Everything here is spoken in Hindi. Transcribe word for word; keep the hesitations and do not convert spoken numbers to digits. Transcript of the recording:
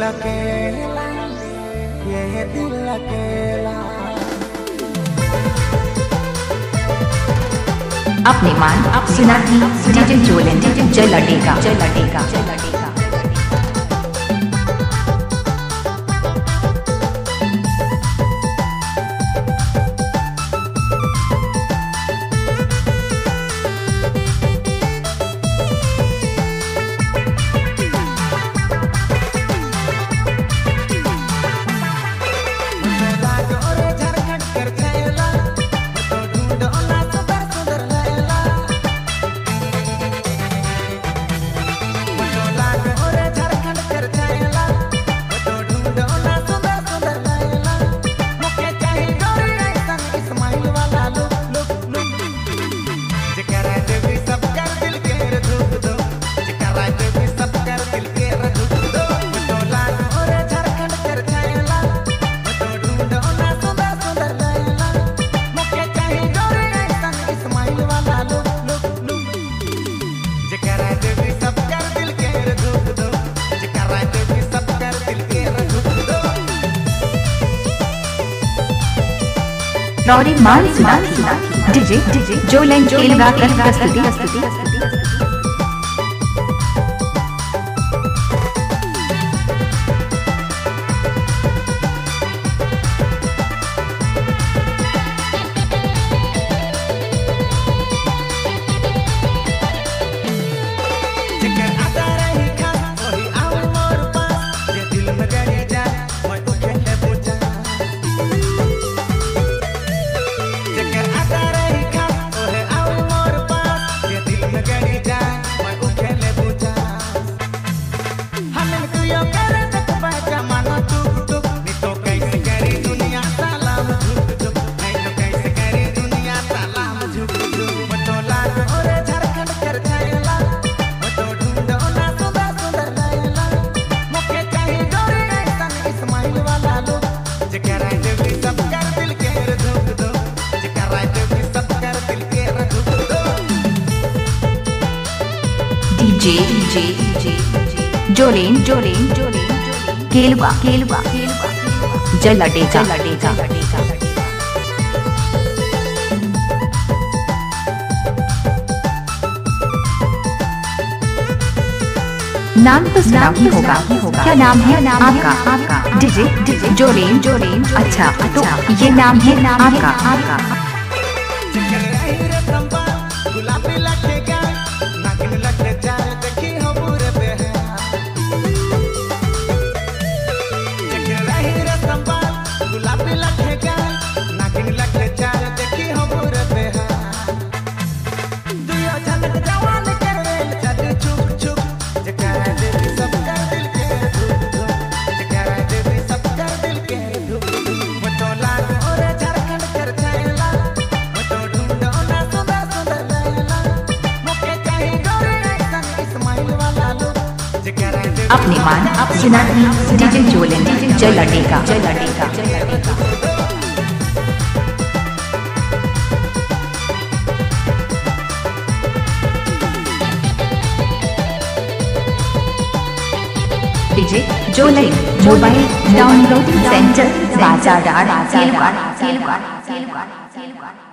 अकेला, ये दिल अकेला। अपने मान आप सुना थी डीजे जोलन जय लटेगा जय लटेगा जय लटेगा। लॉरी मान सुना डीजे डीजे जोलन केलगा कर प्रस्तुति प्रस्तुति। डीजे डीजे डीजे जोलेन जोलेन जोलेन केलवा केलवा जय लटेगा लटेगा लटेगा। नाम तो सुना ही होगा क्या नाम है आपका आपका डीजे डीजे जोलेन जोलेन। अच्छा तो ये नाम है आपका आपका। अपने मान आप सुना थी डीजे जोलन जय लटेगा जय लटेगा जय लटेगा। डीजे जोलन मोबाइल डाउनलोडिंग सेंटर बाजार केलवा केलवा केलवा केलवा।